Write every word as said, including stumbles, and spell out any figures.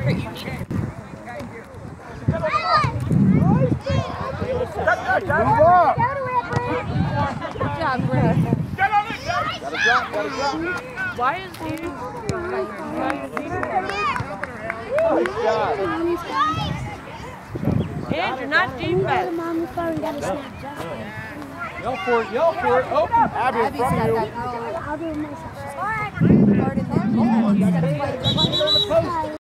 you need it. Move up. Good job, Brett. Gotta drop, gotta drop. Why is he? Nice job. Andrew, not defense. Yell for it, yell for it. Open. Abby in front of you. I'll do it myself. All right.